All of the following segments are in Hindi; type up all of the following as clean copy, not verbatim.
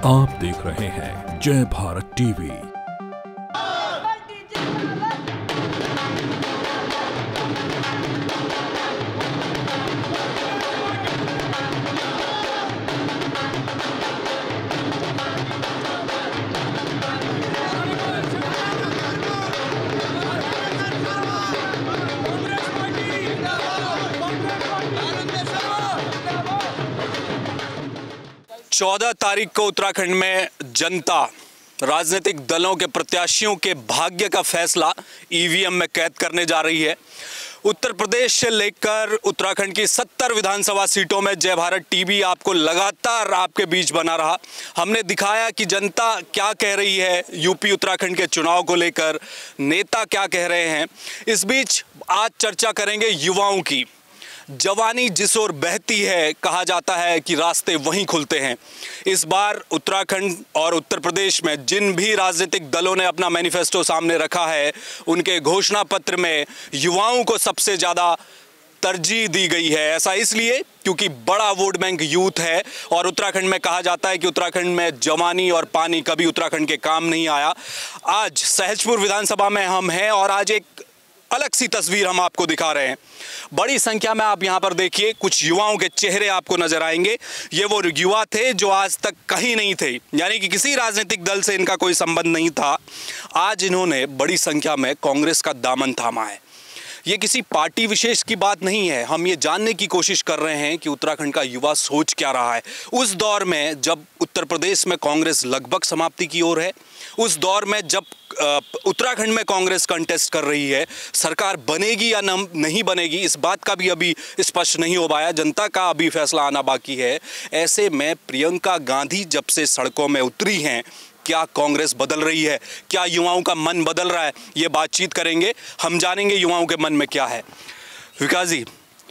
आप देख रहे हैं जय भारत टीवी। चौदह तारीख को उत्तराखंड में जनता राजनीतिक दलों के प्रत्याशियों के भाग्य का फैसला ईवीएम में कैद करने जा रही है। उत्तर प्रदेश से लेकर उत्तराखंड की 70 विधानसभा सीटों में जय भारत टीवी आपको लगातार आपके बीच बना रहा। हमने दिखाया कि जनता क्या कह रही है यूपी उत्तराखंड के चुनाव को लेकर, नेता क्या कह रहे हैं। इस बीच आज चर्चा करेंगे युवाओं की। जवानी जिस ओर बहती है, कहा जाता है कि रास्ते वहीं खुलते हैं। इस बार उत्तराखंड और उत्तर प्रदेश में जिन भी राजनीतिक दलों ने अपना मैनिफेस्टो सामने रखा है, उनके घोषणा पत्र में युवाओं को सबसे ज़्यादा तरजीह दी गई है। ऐसा इसलिए क्योंकि बड़ा वोट बैंक यूथ है और उत्तराखंड में कहा जाता है कि उत्तराखंड में जवानी और पानी कभी उत्तराखंड के काम नहीं आया। आज सहजपुर विधानसभा में हम हैं और आज एक अलग सी तस्वीर हम आपको दिखा रहे हैं। बड़ी संख्या में आप यहां पर देखिए, कुछ युवाओं के चेहरे आपको नजर आएंगे। ये वो युवा थे जो आज तक कहीं नहीं थे, यानी कि किसी राजनीतिक दल से इनका कोई संबंध नहीं था। आज इन्होंने बड़ी संख्या में कांग्रेस का दामन थामा है। ये किसी पार्टी विशेष की बात नहीं है। हम ये जानने की कोशिश कर रहे हैं कि उत्तराखंड का युवा सोच क्या रहा है उस दौर में जब उत्तर प्रदेश में कांग्रेस लगभग समाप्ति की ओर है, उस दौर में जब उत्तराखंड में कांग्रेस कंटेस्ट कर रही है। सरकार बनेगी या नहीं बनेगी, इस बात का भी अभी स्पष्ट नहीं हो पाया। जनता का अभी फैसला आना बाकी है। ऐसे में प्रियंका गांधी जब से सड़कों में उतरी हैं, क्या कांग्रेस बदल रही है, क्या युवाओं का मन बदल रहा है, ये बातचीत करेंगे। हम जानेंगे युवाओं के मन में क्या है। विकास जी,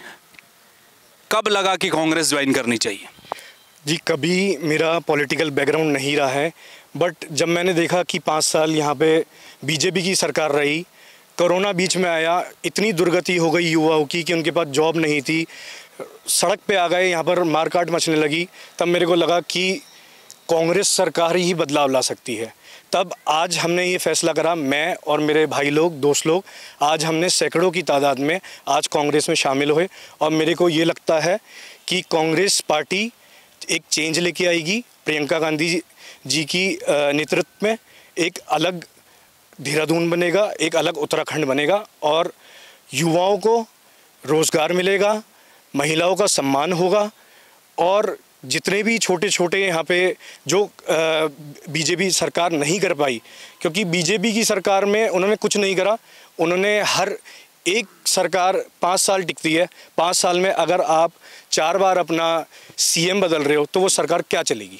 कब लगा कि कांग्रेस ज्वाइन करनी चाहिए? जी, कभी मेरा पॉलिटिकल बैकग्राउंड नहीं रहा है, बट जब मैंने देखा कि 5 साल यहाँ पे बीजेपी की सरकार रही, कोरोना बीच में आया, इतनी दुर्गति हो गई युवाओं की कि उनके पास जॉब नहीं थी, सड़क पे आ गए, यहाँ पर मारकाट मचने लगी, तब मेरे को लगा कि कांग्रेस सरकार ही बदलाव ला सकती है। तब आज हमने ये फैसला करा, मैं और मेरे भाई लोग, दोस्त लोग, आज हमने सैकड़ों की तादाद में आज कांग्रेस में शामिल हुए और मेरे को ये लगता है कि कांग्रेस पार्टी एक चेंज लेके आएगी। प्रियंका गांधी जी की नेतृत्व में एक अलग देहरादून बनेगा, एक अलग उत्तराखंड बनेगा और युवाओं को रोज़गार मिलेगा, महिलाओं का सम्मान होगा और जितने भी छोटे छोटे यहाँ पे जो बीजेपी सरकार नहीं कर पाई, क्योंकि बीजेपी की सरकार में उन्होंने कुछ नहीं करा। उन्होंने हर एक सरकार 5 साल टिकती है, 5 साल में अगर आप 4 बार अपना सीएम बदल रहे हो तो वो सरकार क्या चलेगी।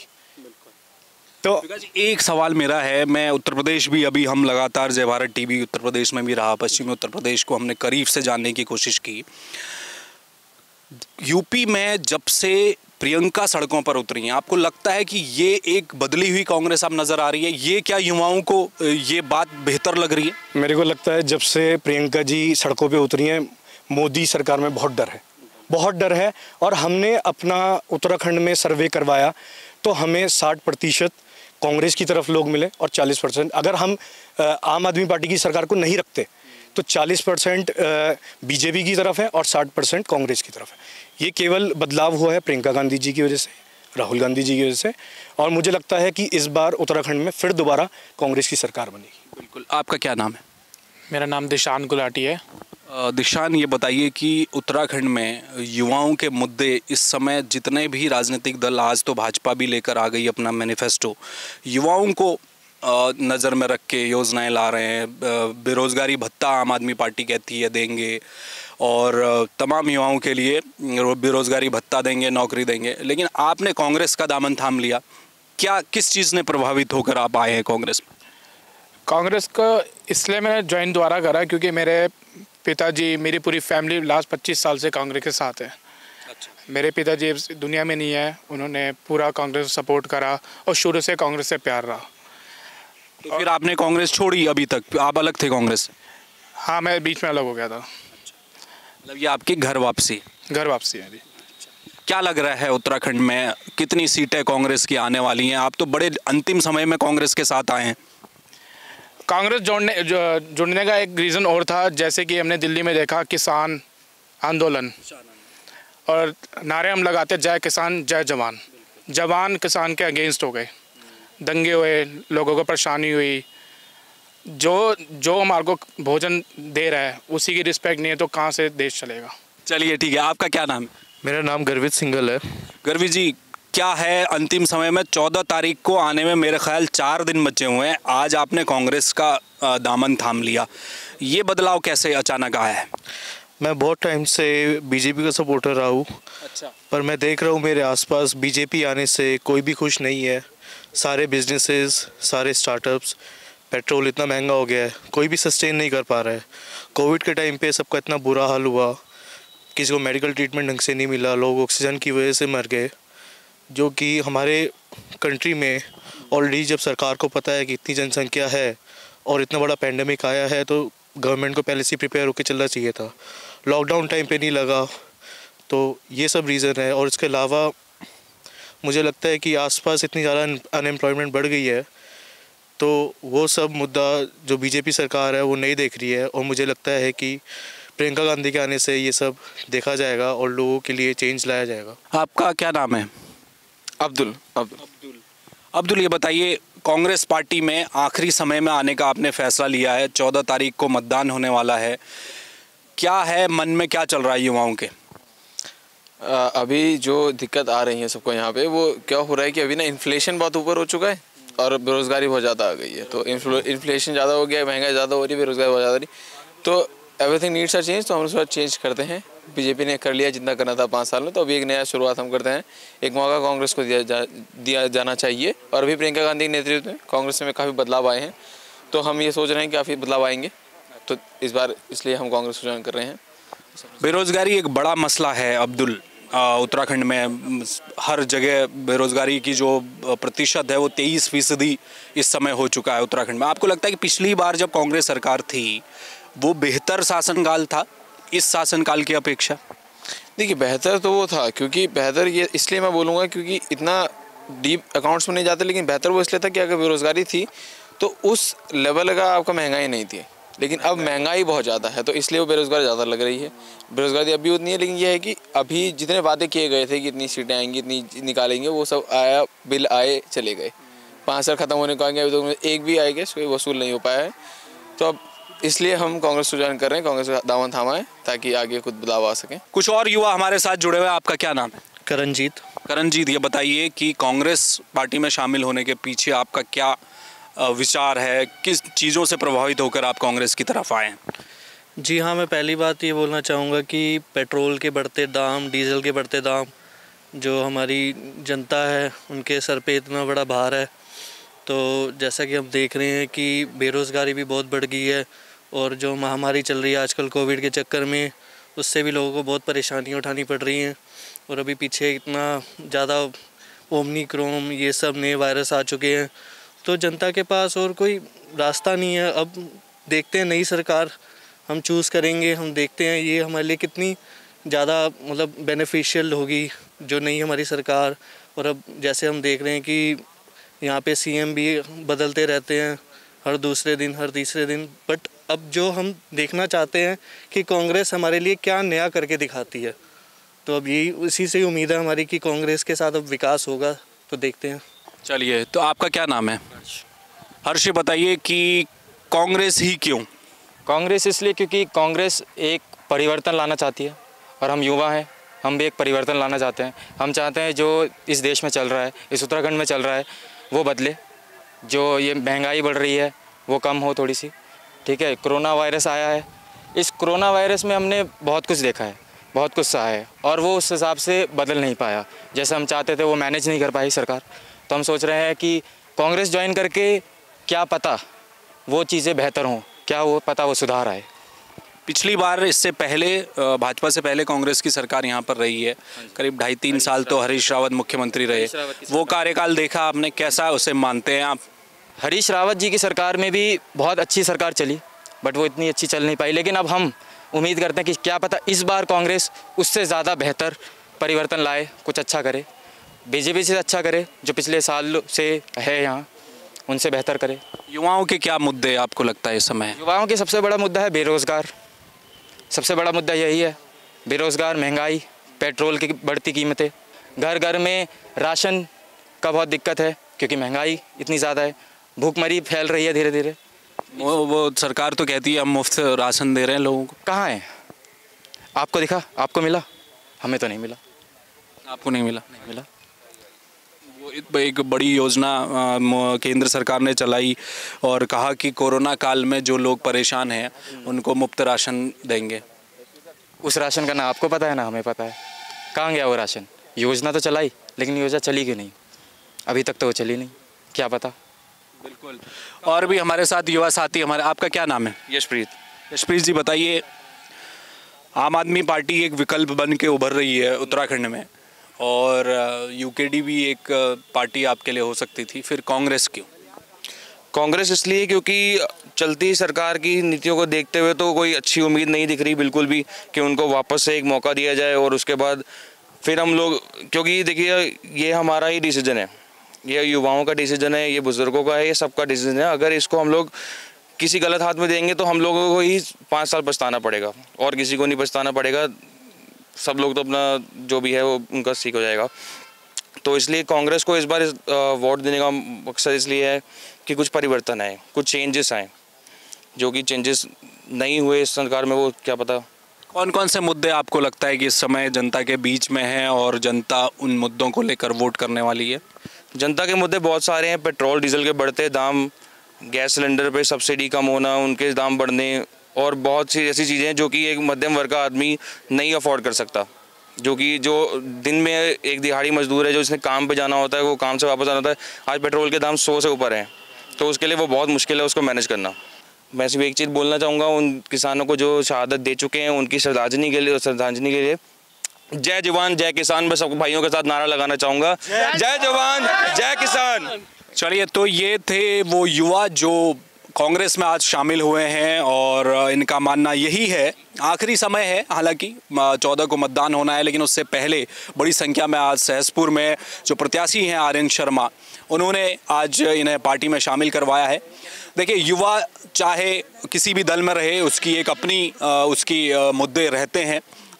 तो एक सवाल मेरा है, मैं उत्तर प्रदेश भी, अभी हम लगातार जय भारत टीवी उत्तर प्रदेश में भी रहा, पश्चिमी उत्तर प्रदेश को हमने करीब से जानने की कोशिश की। यूपी में जब से प्रियंका सड़कों पर उतरी हैं, आपको लगता है कि ये एक बदली हुई कांग्रेस अब नजर आ रही है? ये क्या युवाओं को ये बात बेहतर लग रही है? मेरे को लगता है जब से प्रियंका जी सड़कों पे उतरी हैं, मोदी सरकार में बहुत डर है, बहुत डर है। और हमने अपना उत्तराखंड में सर्वे करवाया तो हमें 60% कांग्रेस की तरफ लोग मिले और 40%, अगर हम आम आदमी पार्टी की सरकार को नहीं रखते तो 40% बीजेपी की तरफ है और 60% कांग्रेस की तरफ है। ये केवल बदलाव हुआ है प्रियंका गांधी जी की वजह से, राहुल गांधी जी की वजह से, और मुझे लगता है कि इस बार उत्तराखंड में फिर दोबारा कांग्रेस की सरकार बनेगी। बिल्कुल। आपका क्या नाम है? मेरा नाम दिशान गुलाटी है। दिशान, ये बताइए कि उत्तराखंड में युवाओं के मुद्दे इस समय, जितने भी राजनीतिक दल, आज तो भाजपा भी लेकर आ गई अपना मैनिफेस्टो, युवाओं को नज़र में रख के योजनाएं ला रहे हैं। बेरोज़गारी भत्ता आम आदमी पार्टी कहती है देंगे और तमाम युवाओं के लिए बेरोज़गारी भत्ता देंगे, नौकरी देंगे, लेकिन आपने कांग्रेस का दामन थाम लिया। क्या, किस चीज़ ने प्रभावित होकर आप आए हैं कांग्रेस में? कांग्रेस को इसलिए मैंने ज्वाइन दोबारा करा क्योंकि मेरे पिताजी, मेरी पूरी फैमिली लास्ट 25 साल से कांग्रेस के साथ है। अच्छा। मेरे पिताजी दुनिया में नहीं है, उन्होंने पूरा कांग्रेस को सपोर्ट करा और शुरू से कांग्रेस से प्यार रहा। तो फिर आपने कांग्रेस छोड़ी? अभी तक आप अलग थे कांग्रेस से? हाँ, मैं बीच में अलग हो गया था। मतलब ये आपकी घर वापसी? घर वापसी है जी। क्या लग रहा है उत्तराखंड में कितनी सीटें कांग्रेस की आने वाली हैं? आप तो बड़े अंतिम समय में कांग्रेस के साथ आए हैं। कांग्रेस जुड़ने का एक रीज़न और था, जैसे कि हमने दिल्ली में देखा किसान आंदोलन, और नारे हम लगाते जय किसान जय जवान। जवान किसान के अगेंस्ट हो गए, दंगे हुए, लोगों को परेशानी हुई। जो हमारे को भोजन दे रहा है उसी की रिस्पेक्ट नहीं है तो कहाँ से देश चलेगा। चलिए ठीक है, आपका क्या नाम है? मेरा नाम गर्वित सिंघल है। गर्वी जी, क्या है अंतिम समय में 14 तारीख को आने में मेरे ख्याल 4 दिन बचे हुए हैं, आज आपने कांग्रेस का दामन थाम लिया, ये बदलाव कैसे अचानक आया है? मैं बहुत टाइम से बीजेपी का सपोर्टर रहा हूँ। अच्छा। पर मैं देख रहा हूँ मेरे आसपास बीजेपी आने से कोई भी खुश नहीं है। सारे बिजनेसेस, सारे स्टार्टअप्स, पेट्रोल इतना महंगा हो गया है, कोई भी सस्टेन नहीं कर पा रहा है। कोविड के टाइम पे सबका इतना बुरा हाल हुआ, किसी को मेडिकल ट्रीटमेंट ढंग से नहीं मिला, लोग ऑक्सीजन की वजह से मर गए। जो कि हमारे कंट्री में ऑलरेडी जब सरकार को पता है कि इतनी जनसंख्या है और इतना बड़ा पेंडेमिक आया है तो गवर्नमेंट को पहले से प्रिपेयर होकर चलना चाहिए था। लॉकडाउन टाइम पे नहीं लगा, तो ये सब रीज़न है। और इसके अलावा मुझे लगता है कि आसपास इतनी ज़्यादा अनएम्प्लॉयमेंट बढ़ गई है, तो वो सब मुद्दा जो बीजेपी सरकार है वो नहीं देख रही है। और मुझे लगता है कि प्रियंका गांधी के आने से ये सब देखा जाएगा और लोगों के लिए चेंज लाया जाएगा। आपका क्या नाम है? अब्दुल, ये बताइए, कांग्रेस पार्टी में आखिरी समय में आने का आपने फैसला लिया है, 14 तारीख को मतदान होने वाला है, क्या है मन में, क्या चल रहा है युवाओं के? अभी जो दिक्कत आ रही है सबको यहाँ पे, वो क्या हो रहा है कि अभी ना इन्फ्लेशन बहुत ऊपर हो चुका है और बेरोज़गारी बहुत ज़्यादा आ गई है। तो इन्फ्लेशन ज़्यादा हो गया है, महंगाई ज़्यादा हो रही है, बेरोज़गारी बहुत ज़्यादा हो रही है, तो एवरीथिंग नीड्स अ चेंज। तो हम उसका चेंज करते हैं। बीजेपी ने कर लिया जितना करना था 5 साल में, तो अभी एक नया शुरुआत हम करते हैं। एक मौका कांग्रेस को दिया जाना चाहिए। और अभी प्रियंका गांधी के नेतृत्व में कांग्रेस में काफ़ी बदलाव आए हैं, तो हम ये सोच रहे हैं कि काफ़ी बदलाव आएंगे, तो इस बार इसलिए हम कांग्रेस को ज्वाइन कर रहे हैं। बेरोज़गारी एक बड़ा मसला है अब्दुल। उत्तराखंड में हर जगह बेरोज़गारी की जो प्रतिशत है वो 23% इस समय हो चुका है उत्तराखंड में। आपको लगता है कि पिछली बार जब कांग्रेस सरकार थी वो बेहतर शासनकाल था इस शासनकाल की अपेक्षा? देखिए, बेहतर तो वो था, क्योंकि बेहतर ये इसलिए मैं बोलूँगा क्योंकि इतना डीप अकाउंट्स में नहीं जाते, लेकिन बेहतर वो इसलिए था कि अगर बेरोज़गारी थी तो उस लेवल का आपका महंगाई नहीं थी। लेकिन अब महंगाई बहुत ज़्यादा है, तो इसलिए वो बेरोज़गारी ज़्यादा लग रही है। बेरोज़गारी अभी उतनी है, लेकिन ये है कि अभी जितने वादे किए गए थे कि इतनी सीटें आएंगी, इतनी निकालेंगे, वो सब आया, बिल आए, चले गए। 5 साल ख़त्म होने को आएंगे, अभी तो एक भी आएगा, कोई वसूल नहीं हो पाया है। तो अब इसलिए हम कांग्रेस को ज्वाइन कर रहे हैं, कांग्रेस का दामन थामा है ताकि आगे कुछ बदलाव आ सके। कुछ और युवा हमारे साथ जुड़े हुए हैं, आपका क्या नाम है? करणजीत। ये बताइए कि कांग्रेस पार्टी में शामिल होने के पीछे आपका क्या विचार है, किस चीज़ों से प्रभावित होकर आप कांग्रेस की तरफ आए हैं? जी हाँ, मैं पहली बात ये बोलना चाहूँगा कि पेट्रोल के बढ़ते दाम, डीजल के बढ़ते दाम, जो हमारी जनता है उनके सर पे इतना बड़ा भार है। तो जैसा कि हम देख रहे हैं कि बेरोज़गारी भी बहुत बढ़ गई है, और जो महामारी चल रही है आजकल कोविड के चक्कर में, उससे भी लोगों को बहुत परेशानियाँ उठानी पड़ रही हैं। और अभी पीछे इतना ज़्यादा ओमिक्रॉन ये सब नए वायरस आ चुके हैं, तो जनता के पास और कोई रास्ता नहीं है। अब देखते हैं, नई सरकार हम चूज़ करेंगे, हम देखते हैं ये हमारे लिए कितनी ज़्यादा मतलब बेनिफिशियल होगी जो नई हमारी सरकार। और अब जैसे हम देख रहे हैं कि यहाँ पे सीएम भी बदलते रहते हैं हर दूसरे दिन, हर तीसरे दिन, बट अब जो हम देखना चाहते हैं कि कांग्रेस हमारे लिए क्या नया करके दिखाती है, तो अब यही उसी से ही उम्मीद है हमारी कि कांग्रेस के साथ अब विकास होगा, तो देखते हैं। चलिए, तो आपका क्या नाम है? हर्ष, बताइए कि कांग्रेस ही क्यों? कांग्रेस इसलिए क्योंकि कांग्रेस एक परिवर्तन लाना चाहती है, और हम युवा हैं, हम भी एक परिवर्तन लाना चाहते हैं। हम चाहते हैं जो इस देश में चल रहा है, इस उत्तराखंड में चल रहा है, वो बदले। जो ये महंगाई बढ़ रही है वो कम हो थोड़ी सी, ठीक है। कोरोना वायरस आया है, इस कोरोना वायरस में हमने बहुत कुछ देखा है, बहुत कुछ सहा है, और वो उस हिसाब से बदल नहीं पाया, जैसे हम चाहते थे वो मैनेज नहीं कर पाई सरकार। तो हम सोच रहे हैं कि कांग्रेस ज्वाइन करके क्या पता वो चीज़ें बेहतर हों, क्या वो पता वो सुधार आए। पिछली बार इससे पहले भाजपा से पहले कांग्रेस की सरकार यहाँ पर रही है, करीब 2.5-3 साल तो हरीश रावत मुख्यमंत्री रहे। वो कार्यकाल देखा आपने, कैसा उसे मानते हैं आप? हरीश रावत जी की सरकार में भी बहुत अच्छी सरकार चली, बट वो इतनी अच्छी चल नहीं पाई। लेकिन अब हम उम्मीद करते हैं कि क्या पता इस बार कांग्रेस उससे ज़्यादा बेहतर परिवर्तन लाए, कुछ अच्छा करे, बीजेपी से अच्छा करे, जो पिछले साल से है यहाँ उनसे बेहतर करे। युवाओं के क्या मुद्दे आपको लगता है इस समय? युवाओं के सबसे बड़ा मुद्दा है बेरोज़गार। सबसे बड़ा मुद्दा यही है, बेरोज़गार, महंगाई, पेट्रोल की बढ़ती कीमतें, घर घर में राशन का बहुत दिक्कत है क्योंकि महंगाई इतनी ज़्यादा है, भूखमरी फैल रही है धीरे धीरे। वो सरकार तो कहती है हम मुफ्त राशन दे रहे हैं लोगों को। कहाँ है? आपको दिखा? आपको मिला? हमें तो नहीं मिला। आपको नहीं मिला? नहीं मिला। वो एक बड़ी योजना केंद्र सरकार ने चलाई और कहा कि कोरोना काल में जो लोग परेशान हैं उनको मुफ्त राशन देंगे। उस राशन का ना आपको पता है ना हमें पता है। कहाँ गया वो राशन? योजना तो चलाई लेकिन योजना चली क्यों नहीं? अभी तक तो वो चली नहीं, क्या पता। बिल्कुल। और भी हमारे साथ युवा साथी हमारे, आपका क्या नाम है? यशप्रीत। यशप्रीत जी बताइए, आम आदमी पार्टी एक विकल्प बन के उभर रही है उत्तराखंड में और यूकेडी भी एक पार्टी आपके लिए हो सकती थी, फिर कांग्रेस क्यों? कांग्रेस इसलिए क्योंकि चलती सरकार की नीतियों को देखते हुए तो कोई अच्छी उम्मीद नहीं दिख रही बिल्कुल भी कि उनको वापस से एक मौका दिया जाए और उसके बाद फिर हम लोग, क्योंकि देखिए ये हमारा ही डिसीजन है, ये युवाओं का डिसीजन है, ये बुज़ुर्गों का है, ये सबका डिसीजन है। अगर इसको हम लोग किसी गलत हाथ में देंगे तो हम लोगों को ही 5 साल पछताना पड़ेगा और किसी को नहीं पछताना पड़ेगा। सब लोग तो अपना जो भी है वो उनका सीख हो जाएगा। तो इसलिए कांग्रेस को इस बार वोट देने का मकसद इसलिए है कि कुछ परिवर्तन आए, कुछ चेंजेस आए, जो कि चेंजेस नहीं हुए इस सरकार में, वो क्या पता। कौन कौन से मुद्दे आपको लगता है कि इस समय जनता के बीच में हैं और जनता उन मुद्दों को लेकर वोट करने वाली है? जनता के मुद्दे बहुत सारे हैं। पेट्रोल डीजल के बढ़ते दाम, गैस सिलेंडर पे सब्सिडी कम होना, उनके दाम बढ़ने और बहुत सी ऐसी चीज़ें हैं जो कि एक मध्यम वर्ग का आदमी नहीं अफोर्ड कर सकता। जो दिन में एक दिहाड़ी मजदूर है जो इसने काम पे जाना होता है, वो काम से वापस आना होता है, आज पेट्रोल के दाम 100 से ऊपर हैं, तो उसके लिए वो बहुत मुश्किल है उसको मैनेज करना। मैं सिर्फ एक चीज़ बोलना चाहूँगा, उन किसानों को जो शहादत दे चुके हैं उनकी श्रद्धांजलि के लिए जय जवान जय किसान, मैं सब भाइयों के साथ नारा लगाना चाहूँगा, जय जवान जय किसान। चलिए, तो ये थे वो युवा जो कांग्रेस में आज शामिल हुए हैं और इनका मानना यही है, आखिरी समय है, हालांकि 14 को मतदान होना है, लेकिन उससे पहले बड़ी संख्या में आज सहसपुर में जो प्रत्याशी हैं आर्यन शर्मा, उन्होंने आज इन्हें पार्टी में शामिल करवाया है। देखिए, युवा चाहे किसी भी दल में रहे, उसकी एक अपनी मुद्दे रहते हैं।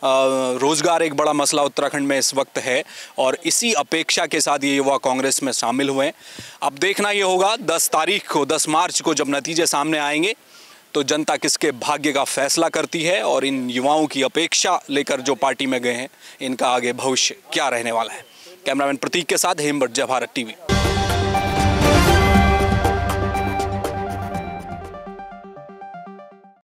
रोज़गार एक बड़ा मसला उत्तराखंड में इस वक्त है और इसी अपेक्षा के साथ ये युवा कांग्रेस में शामिल हुए हैं। अब देखना ये होगा 10 मार्च को जब नतीजे सामने आएंगे तो जनता किसके भाग्य का फैसला करती है और इन युवाओं की अपेक्षा लेकर जो पार्टी में गए हैं इनका आगे भविष्य क्या रहने वाला है। कैमरामैन प्रतीक के साथ हेमभट्ट, जय भारत टीवी।